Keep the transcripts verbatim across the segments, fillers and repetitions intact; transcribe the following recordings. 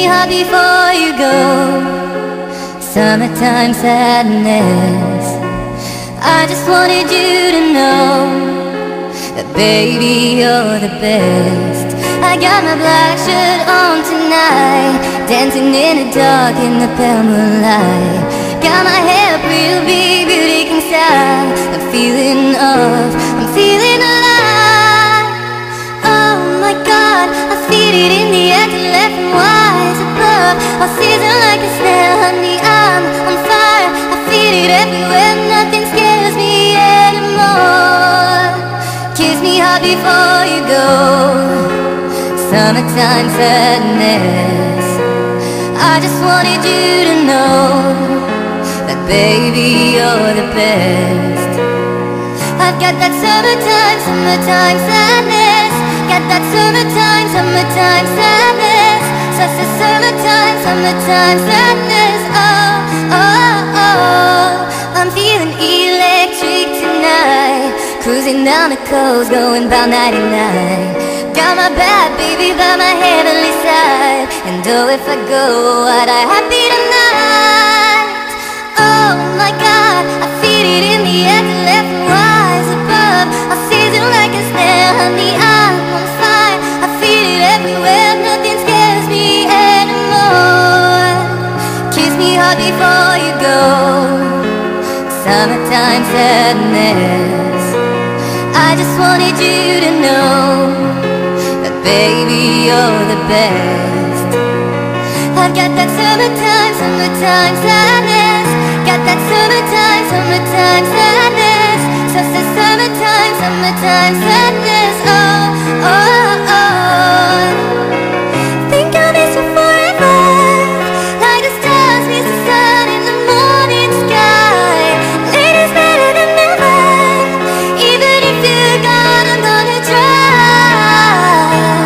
me hot before you go. Summertime sadness. I just wanted you to know that baby, you're the best. I got my black shirt on tonight, dancing in the dark in the pale moonlight. Got my hair up real big, beauty king style. I'm feeling off, I'm feeling alive. Oh my God, I feel it in the air to left and wise above. I'll season like a snail, honey, I'm on fire. I feel it everywhere, nothing scares me anymore. Kiss me hard before you go. Summertime sadness. I just wanted you to know that baby, you're the best. I've got that summertime, summertime sadness. Got that summertime, summertime sadness. Such a summertime, summertime sadness. Oh, oh, oh. I'm feeling electric tonight, cruising down the coast, going about ninety-nine. Got my bad baby by my heavenly side, and oh, if I go, I'd I happy tonight. Oh my God, I feel it in the air to left and rise above. I season like a snail, honey, I'm on fire. I feel it everywhere, nothing scares me anymore. Kiss me hard before you go. Summertime sadness. I just wanted you to know that baby, you're the best. I've got that summertime, summertime sadness. Got that summertime, summertime sadness. Such a summertime, summertime sadness. Oh, oh, oh. Think I'll miss you forever, like the stars miss the sun in the morning sky. Later's better than never. Even if you're gone, I'm gonna try.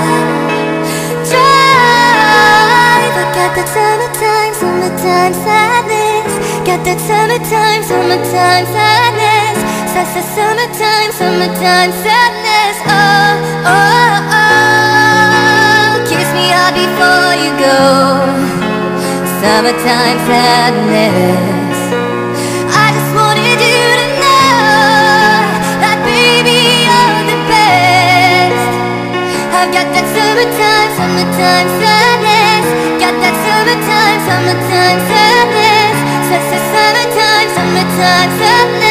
Try. But got that summertime, summertime sadness. Got that summertime, summertime sadness. Such a summertime, summertime sadness. Oh, oh, oh. Kiss me hard before you go. Summertime sadness. I just wanted you to know that baby, you're the best. I've got that summertime, summertime sadness. Got that summertime, summertime sadness. Such a summertime, summertime sadness.